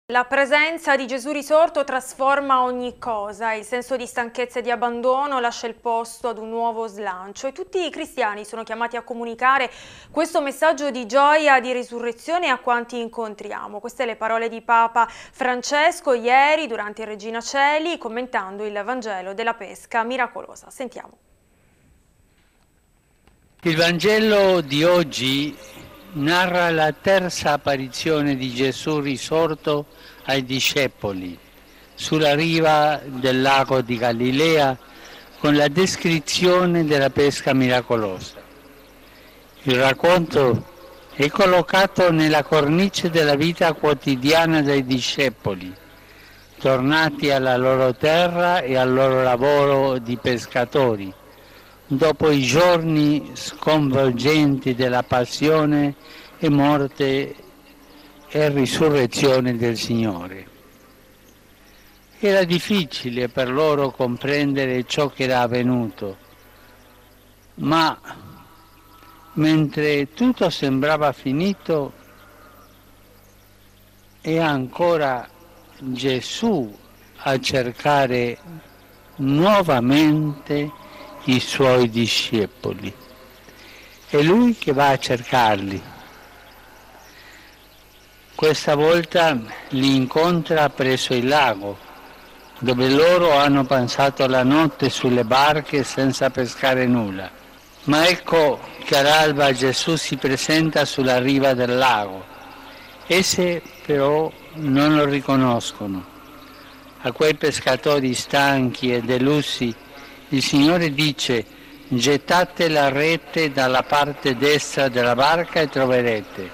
La presenza di Gesù risorto trasforma ogni cosa, il senso di stanchezza e di abbandono lascia il posto ad un nuovo slancio e tutti i cristiani sono chiamati a comunicare questo messaggio di gioia, di risurrezione a quanti incontriamo. Queste le parole di Papa Francesco ieri durante il Regina Coeli commentando il Vangelo della pesca miracolosa. Sentiamo. Il Vangelo di oggi narra la terza apparizione di Gesù risorto ai discepoli sulla riva del lago di Galilea con la descrizione della pesca miracolosa. Il racconto è collocato nella cornice della vita quotidiana dei discepoli, tornati alla loro terra e al loro lavoro di pescatori, dopo i giorni sconvolgenti della passione e morte e risurrezione del Signore. Era difficile per loro comprendere ciò che era avvenuto, ma mentre tutto sembrava finito, è ancora Gesù a cercare nuovamente i suoi discepoli. È Lui che va a cercarli. Questa volta li incontra presso il lago, dove loro hanno passato la notte sulle barche senza pescare nulla. Ma ecco che all'alba Gesù si presenta sulla riva del lago. Esse però non lo riconoscono. A quei pescatori stanchi e delusi il Signore dice: gettate la rete dalla parte destra della barca e troverete.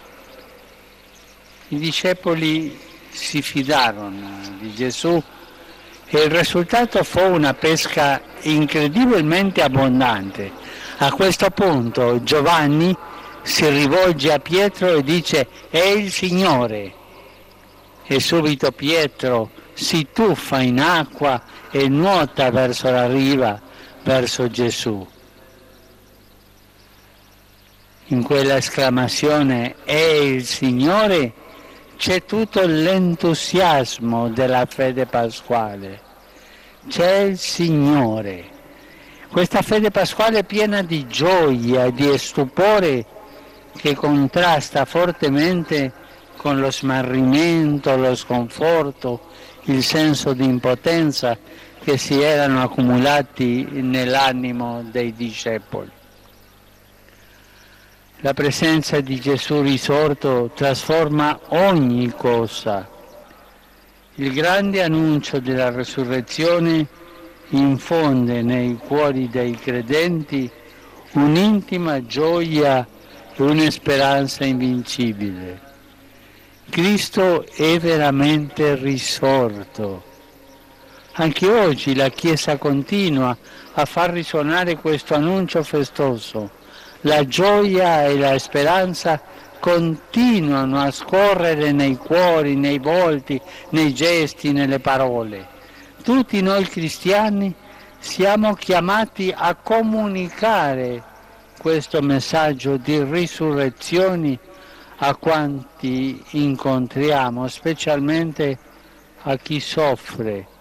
I discepoli si fidarono di Gesù e il risultato fu una pesca incredibilmente abbondante. A questo punto Giovanni si rivolge a Pietro e dice: è il Signore. E subito Pietro si tuffa in acqua e nuota verso la riva, verso Gesù. In quella esclamazione "è il Signore" c'è tutto l'entusiasmo della fede pasquale. C'è il Signore. Questa fede pasquale è piena di gioia e di stupore che contrasta fortemente con lo smarrimento, lo sconforto, il senso di impotenza che si erano accumulati nell'animo dei discepoli. La presenza di Gesù risorto trasforma ogni cosa. Il grande annuncio della resurrezione infonde nei cuori dei credenti un'intima gioia e una speranza invincibile. Cristo è veramente risorto. Anche oggi la Chiesa continua a far risuonare questo annuncio festoso. La gioia e la speranza continuano a scorrere nei cuori, nei volti, nei gesti, nelle parole. Tutti noi cristiani siamo chiamati a comunicare questo messaggio di risurrezione a quanti incontriamo, specialmente a chi soffre